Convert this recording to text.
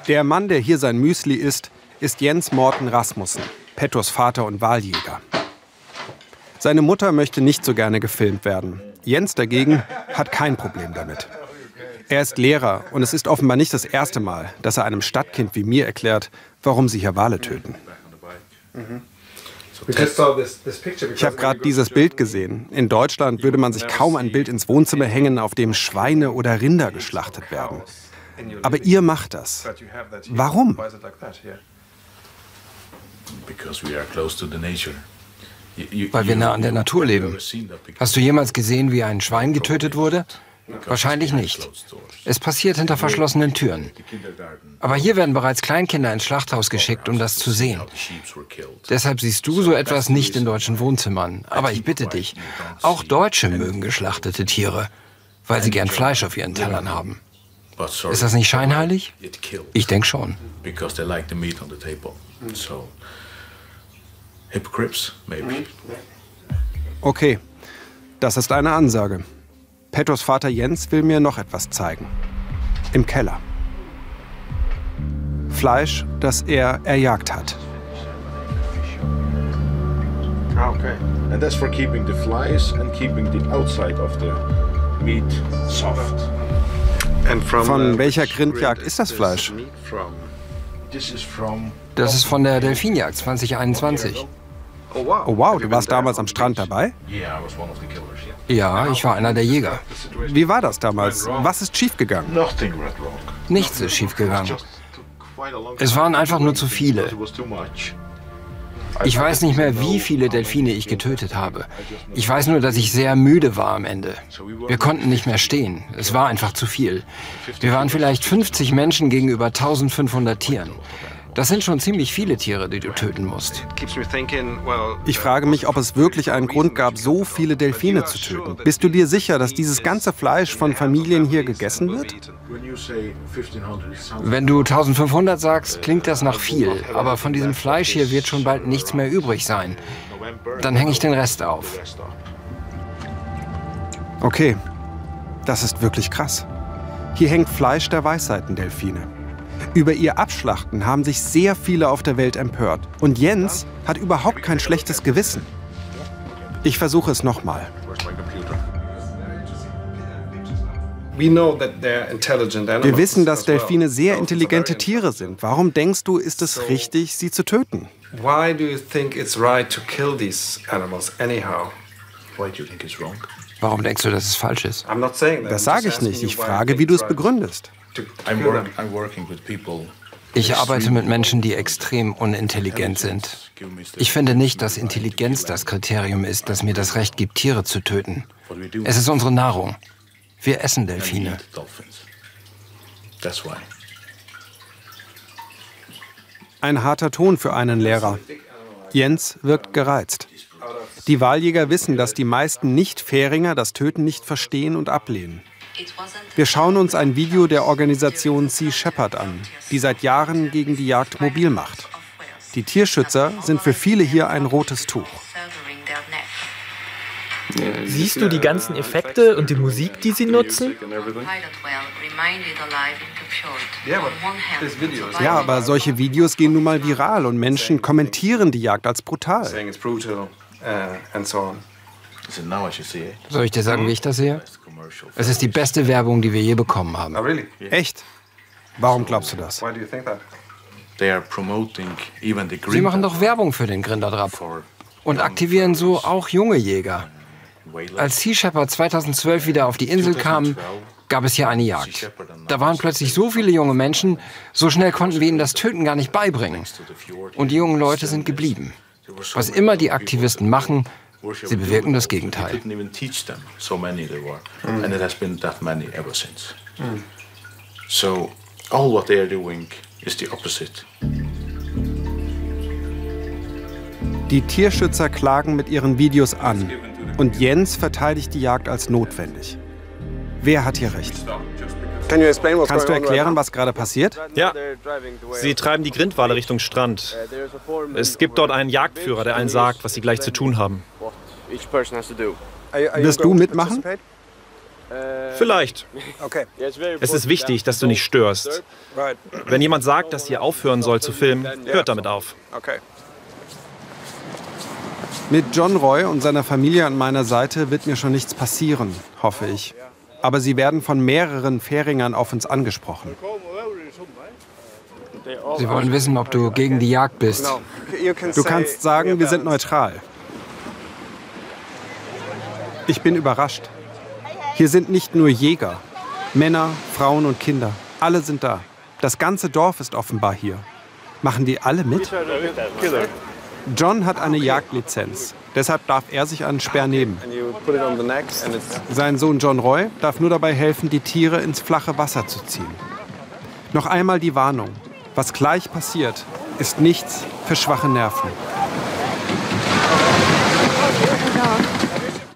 Der Mann, der hier sein Müsli isst, ist Jens Morten Rasmussen, Pettos Vater und Wahljäger. Seine Mutter möchte nicht so gerne gefilmt werden. Jens dagegen hat kein Problem damit. Er ist Lehrer und es ist offenbar nicht das erste Mal, dass er einem Stadtkind wie mir erklärt, warum sie hier Wale töten. Ich habe gerade dieses Bild gesehen. In Deutschland würde man sich kaum ein Bild ins Wohnzimmer hängen, auf dem Schweine oder Rinder geschlachtet werden. Aber ihr macht das. Warum? Weil wir nah an der Natur leben. Hast du jemals gesehen, wie ein Schwein getötet wurde? Wahrscheinlich nicht. Es passiert hinter verschlossenen Türen. Aber hier werden bereits Kleinkinder ins Schlachthaus geschickt, um das zu sehen. Deshalb siehst du so etwas nicht in deutschen Wohnzimmern. Aber ich bitte dich, auch Deutsche mögen geschlachtete Tiere, weil sie gern Fleisch auf ihren Tellern haben. Ist das nicht scheinheilig? Ich denke schon. Okay, das ist eine Ansage. Pettos Vater Jens will mir noch etwas zeigen. Im Keller. Fleisch, das er erjagt hat. Okay. And that's for keeping the flies and keeping the outside of the meat soft. Von welcher Grindjagd ist das Fleisch? Das ist von der Delfinjagd 2021. Oh wow, du warst damals am Strand dabei? Ja, ich war einer der Jäger. Wie war das damals? Was ist schiefgegangen? Nichts ist schiefgegangen. Es waren einfach nur zu viele. Ich weiß nicht mehr, wie viele Delfine ich getötet habe. Ich weiß nur, dass ich sehr müde war am Ende. Wir konnten nicht mehr stehen. Es war einfach zu viel. Wir waren vielleicht 50 Menschen gegenüber 1500 Tieren. Das sind schon ziemlich viele Tiere, die du töten musst. Ich frage mich, ob es wirklich einen Grund gab, so viele Delfine zu töten. Bist du dir sicher, dass dieses ganze Fleisch von Familien hier gegessen wird? Wenn du 1500 sagst, klingt das nach viel. Aber von diesem Fleisch hier wird schon bald nichts mehr übrig sein. Dann hänge ich den Rest auf. Okay, das ist wirklich krass. Hier hängt Fleisch der Weißseitendelfine. Über ihr Abschlachten haben sich sehr viele auf der Welt empört. Und Jens hat überhaupt kein schlechtes Gewissen. Ich versuche es nochmal. Wir wissen, dass Delfine sehr intelligente Tiere sind. Warum denkst du, ist es richtig, sie zu töten? Warum denkst du, dass es falsch ist? Das sage ich nicht. Ich frage, wie du es begründest. Ich arbeite mit Menschen, die extrem unintelligent sind. Ich finde nicht, dass Intelligenz das Kriterium ist, das mir das Recht gibt, Tiere zu töten. Es ist unsere Nahrung. Wir essen Delfine. Ein harter Ton für einen Lehrer. Jens wirkt gereizt. Die Wahljäger wissen, dass die meisten Nicht-Färinger das Töten nicht verstehen und ablehnen. Wir schauen uns ein Video der Organisation Sea Shepherd an, die seit Jahren gegen die Jagd mobil macht. Die Tierschützer sind für viele hier ein rotes Tuch. Siehst du die ganzen Effekte und die Musik, die sie nutzen? Ja, aber solche Videos gehen nun mal viral und Menschen kommentieren die Jagd als brutal. Soll ich dir sagen, wie ich das sehe? Es ist die beste Werbung, die wir je bekommen haben. Echt? Warum glaubst du das? Sie machen doch Werbung für den Grindadrap und aktivieren so auch junge Jäger. Als Sea Shepherd 2012 wieder auf die Insel kam, gab es hier eine Jagd. Da waren plötzlich so viele junge Menschen, so schnell konnten wir ihnen das Töten gar nicht beibringen. Und die jungen Leute sind geblieben. Was immer die Aktivisten machen, sie bewirken das Gegenteil. Die Tierschützer klagen mit ihren Videos an und Jens verteidigt die Jagd als notwendig. Wer hat hier recht? Kannst du erklären, was gerade passiert? Ja, sie treiben die Grindwale Richtung Strand. Es gibt dort einen Jagdführer, der allen sagt, was sie gleich zu tun haben. Wirst du mitmachen? Vielleicht. Es ist wichtig, dass du nicht störst. Wenn jemand sagt, dass ihr aufhören soll zu filmen, hört damit auf. Mit John Roy und seiner Familie an meiner Seite wird mir schon nichts passieren, hoffe ich. Aber sie werden von mehreren Färingern auf uns angesprochen. Sie wollen wissen, ob du gegen die Jagd bist. Du kannst sagen, wir sind neutral. Ich bin überrascht. Hier sind nicht nur Jäger. Männer, Frauen und Kinder. Alle sind da. Das ganze Dorf ist offenbar hier. Machen die alle mit? John hat eine Jagdlizenz. Deshalb darf er sich einen Speer nehmen. Sein Sohn John Roy darf nur dabei helfen, die Tiere ins flache Wasser zu ziehen. Noch einmal die Warnung. Was gleich passiert, ist nichts für schwache Nerven.